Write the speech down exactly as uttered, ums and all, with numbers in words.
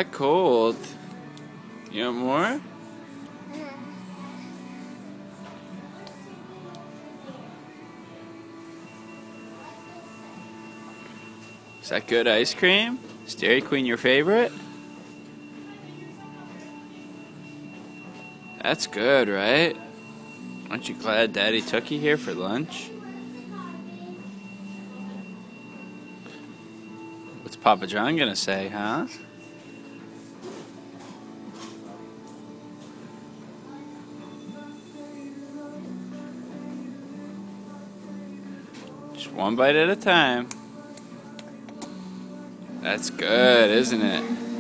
that cold. You want more? Is that good ice cream? Is Dairy Queen your favorite? That's good, right? Aren't you glad Daddy took you here for lunch? What's Papa John gonna say, huh? Just one bite at a time. That's good, isn't it?